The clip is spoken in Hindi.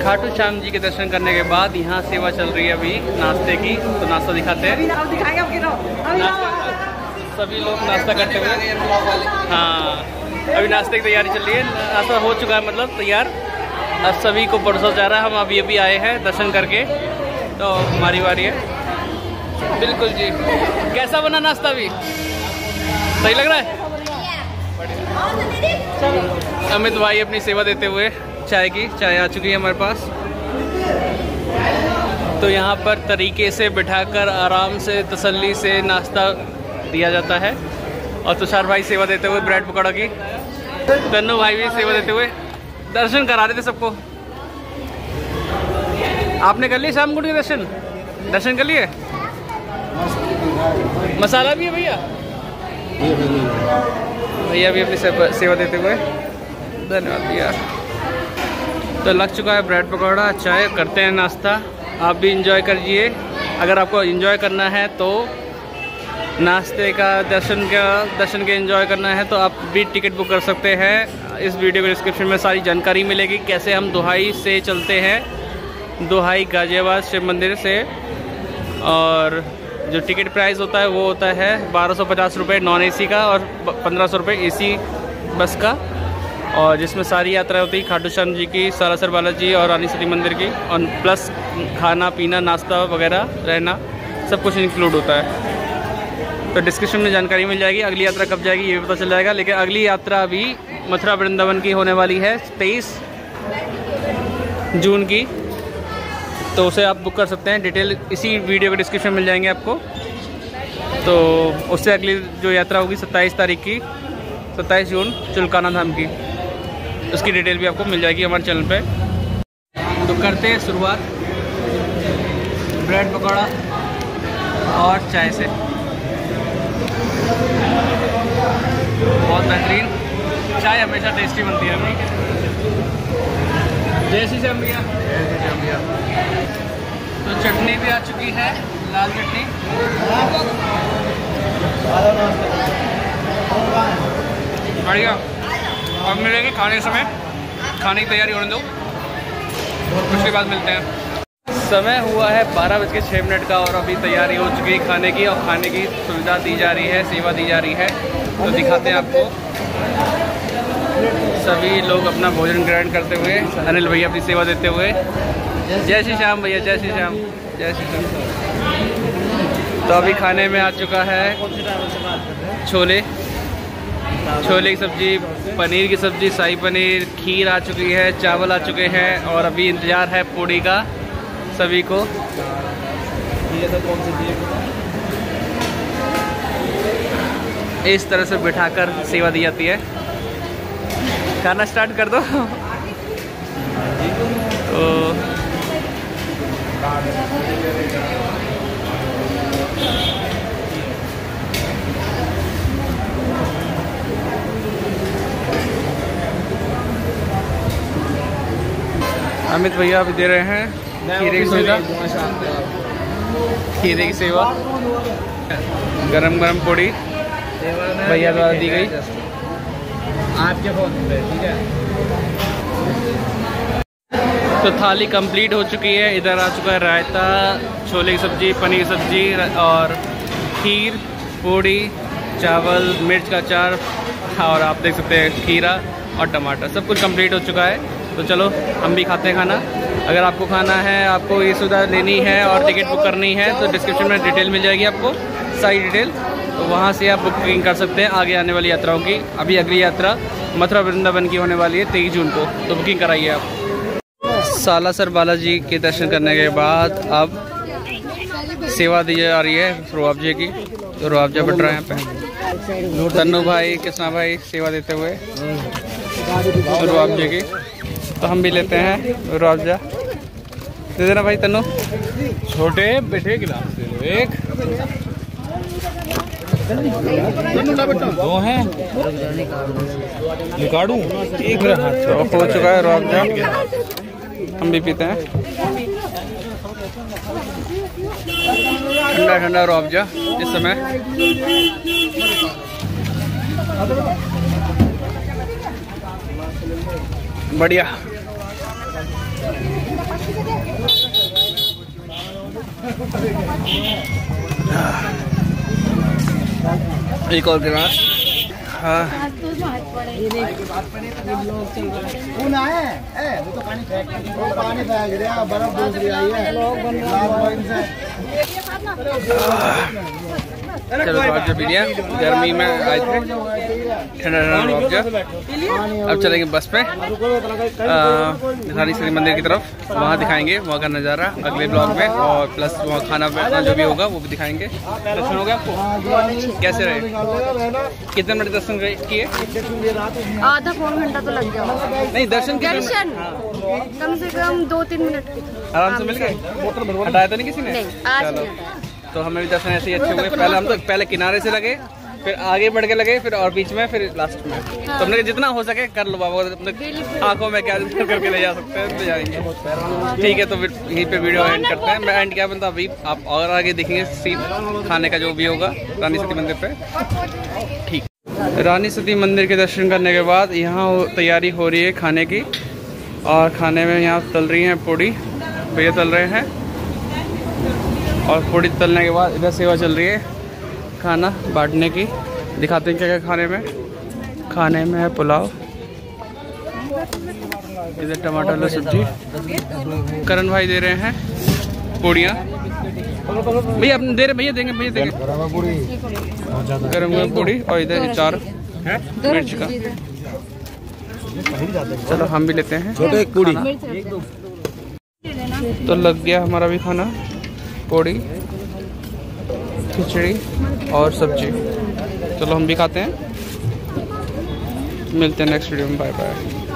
खाटू श्याम जी के दर्शन करने के बाद यहाँ सेवा चल रही है अभी नाश्ते की, तो नाश्ता दिखाते हैं। सभी लोग नाश्ता करते हुए, हाँ अभी नाश्ते की तैयारी चल रही है। नाश्ता हो चुका है मतलब तैयार, अब सभी को परोसा जा रहा है। हम अभी अभी आए हैं दर्शन करके, तो हमारी बारी है। बिल्कुल जी। कैसा बना नाश्ता? भी सही लग रहा है? अमित भाई अपनी सेवा देते हुए चाय आ चुकी है हमारे पास। तो यहाँ पर तरीके से बिठाकर आराम से तसल्ली से नाश्ता दिया जाता है। और तुषार भाई सेवा देते हुए ब्रेड पकौड़ा की, तन्नू भाई भी सेवा देते हुए दर्शन करा रहे थे सबको। आपने कर लिए शाम गुड़ के दर्शन कर लिए? मसाला भी है भैया? भैया भी अपनी सेवा देते हुए, धन्यवाद भैया। तो लग चुका है ब्रेड पकौड़ा, चाय, करते हैं नाश्ता। आप भी इंजॉय करिए। अगर आपको इंजॉय करना है तो नाश्ते का दर्शन के एंजॉय करना है तो आप भी टिकट बुक कर सकते हैं। इस वीडियो के डिस्क्रिप्शन में सारी जानकारी मिलेगी, कैसे हम दोहाई से चलते हैं, दोहाई गाजियाबाद शिव मंदिर से। और जो टिकट प्राइस होता है वो होता है 1250 रुपये नॉन एसी का और 1500 रुपये एसी बस का, और जिसमें सारी यात्रा होती है खाटू श्याम जी की, सालासर बालाजी और रानी सती मंदिर की, और प्लस खाना पीना नाश्ता वगैरह रहना सब कुछ इंक्लूड होता है। तो डिस्क्रिप्शन में जानकारी मिल जाएगी। अगली यात्रा कब जाएगी ये भी पता चल जाएगा। लेकिन अगली यात्रा अभी मथुरा वृंदावन की होने वाली है 23 जून की, तो उसे आप बुक कर सकते हैं। डिटेल इसी वीडियो के डिस्क्रिप्शन में मिल जाएंगे आपको। तो उससे अगली जो यात्रा होगी 27 तारीख की, 27 जून चुलकाना धाम की, उसकी डिटेल भी आपको मिल जाएगी हमारे चैनल पे। तो करते हैं शुरुआत ब्रेड पकौड़ा और चाय से। बहुत बेहतरीन चाय हमेशा टेस्टी बनती है अभी। जय श्री श्याम भैया। तो चटनी भी आ चुकी है, लाल चटनी। बढ़िया। अब मिलेंगे खाने समय, खाने की तैयारी होने दो, उसके बाद मिलते हैं। समय हुआ है 12:06 का और अभी तैयारी हो चुकी है खाने की, और खाने की सुविधा दी जा रही है, सेवा दी जा रही है। तो दिखाते हैं आपको सभी लोग अपना भोजन ग्रहण करते हुए, अनिल भैया अपनी सेवा देते हुए। जय श्री श्याम भैया, जय श्री श्याम, जय श्री श्याम। तो अभी खाने में आ चुका है छोले की सब्जी, पनीर की सब्जी, शाही पनीर, खीर आ चुकी है, चावल आ चुके हैं, और अभी इंतज़ार है पूड़ी का सभी को। इस तरह से बिठाकर सेवा दी जाती है। खाना स्टार्ट कर दो। तो अमित भैया अभी दे रहे हैं खीरे की सुविधा, खीरे की सेवा। गरम गरम पूड़ी भैया द्वारा दी गई आपके फोन पे, ठीक है। तो थाली कंप्लीट हो चुकी है। इधर आ चुका है रायता, छोले की सब्जी, पनीर की सब्जी और खीर, पूड़ी, चावल, मिर्च का अचार, और आप देख सकते हैं खीरा और टमाटर, सब कुछ कंप्लीट हो चुका है। तो चलो हम भी खाते हैं खाना। अगर आपको खाना है, आपको ये सुविधा लेनी है और टिकट बुक करनी है तो डिस्क्रिप्शन में डिटेल मिल जाएगी आपको, सारी डिटेल। तो वहाँ से आप बुकिंग कर सकते हैं आगे आने वाली यात्राओं की। अभी अगली यात्रा मथुरा वृंदावन की होने वाली है 23 जून को, तो बुकिंग कराइए आप। सालासर बालाजी के दर्शन करने के बाद अब सेवा दी जा रही है रुआवजे की। तो रुआवजा बट रहा है यहाँ पे। तन्नू भाई, कृष्णा भाई सेवा देते हुए रुआवजे की। तो हम भी लेते हैं रुआवजा। दे देना भाई तन्नू। छोटे बेटे गिलास दे लो एक। दो हैं निकालूं एक मेरा हाथ। तो हो चुका है रुआवजा, हम भी पीते हैं ठंडा ठंडा रुआवजा इस समय। बढ़िया। एक और गिलास। हाँ चलो रुआफ़ज़ा पी लिया। गर्मी में आए थे, ठंडा रुआफ़ज़ा। अब चलेंगे बस पे रानी सती मंदिर की तरफ, वहाँ दिखाएंगे वहाँ का नज़ारा अगले ब्लॉग में, और प्लस वहाँ खाना पीना जो भी होगा वो भी दिखाएंगे। दर्शन हो गया आपको? कैसे रहे? कितने मिनट दर्शन किए? आधा पौन घंटा तो लग गया। नहीं दर्शन कम से कम 2-3 मिनट आराम से मिल गए। हटाया तो नहीं किसी ने? चलो तो हमें भी दर्शन ऐसे ही अच्छे हुए। पहले किनारे से लगे, फिर आगे बढ़ के लगे, फिर और बीच में, फिर लास्ट में। तो हमने जितना हो सके कर लो बाबा, आंखों में क्या करके ले जा सकते हैं तो जाएंगे। ठीक है, तो फिर यहीं पे वीडियो एंड करते हैं। मैं एंड क्या बनता अभी आप और आगे देखेंगे सीन खाने का जो भी होगा रानी सती मंदिर पे। ठीक, रानी सती मंदिर के दर्शन करने के बाद यहाँ तैयारी हो रही है खाने की, और खाने में यहाँ तल रही हैं पूड़ी, भैया तल रहे हैं। और पूड़ी तलने के बाद इधर सेवा चल रही है खाना बांटने की। दिखाते हैं क्या क्या खाने में। खाने में है पुलाव, इधर टमाटर वाली सब्जी, करण भाई दे रहे हैं पूड़ियाँ। भैया अपने दे रहे, भैया देंगे गरम गरम पूड़ी, और इधर चार मिर्च का। चलो हम भी लेते हैं छोटे एक पूड़ी। तो लग गया हमारा भी खाना, पूड़ी, खिचड़ी और सब्जी। चलो हम भी खाते हैं, मिलते हैं नेक्स्ट वीडियो में। Bye bye.